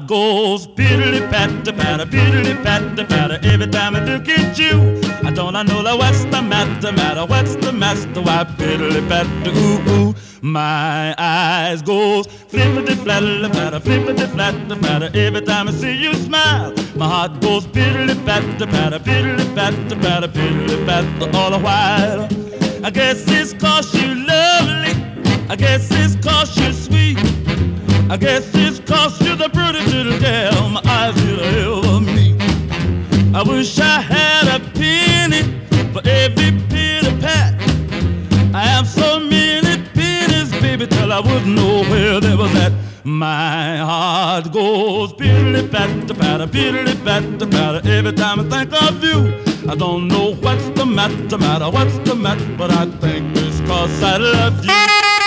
heart goes piddly patter patter, piddly patter patter. Every time I look at you, I know like what's the matter, what's the matter? Why piddly patter, ooh ooh. My eyes goes flippity flatter patter, flippity flatter patter. Every time I see you smile, my heart goes piddly patter patter, piddly patter patter, piddly patter all the while. I guess it's 'cause you lovely, I guess it's 'cause you're sweet, I guess it's 'cause you're the prettiest little girl my eyes will ever meet. I wish I had a penny for every pitty pat. I have so many pennies, baby, till I wouldn't know where they was at. My heart goes piddly patter patter, piddly patter patter. Every time I think of you, I don't know what's the matter, what's the matter, but I think it's 'cause I love you.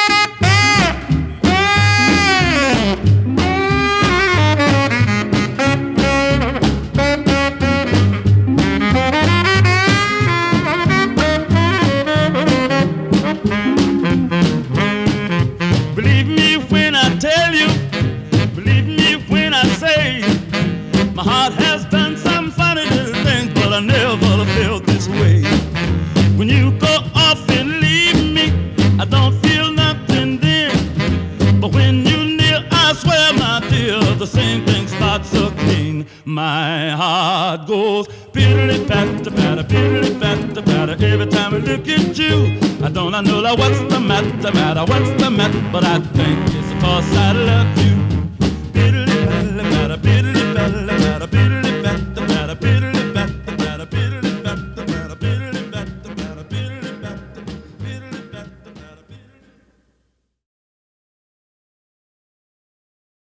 Believe me when I tell you, believe me when I say, my heart has done some funny little things, but I never felt this way. When you go off and leave me, I don't feel nothing then, but when you're near, I swear, my dear, the same thing starts again. My heart goes piddly patter patter, piddly patter patter. Every time I look at you, I know like what's the matter, what's the matter, but I think it's 'cause I love you.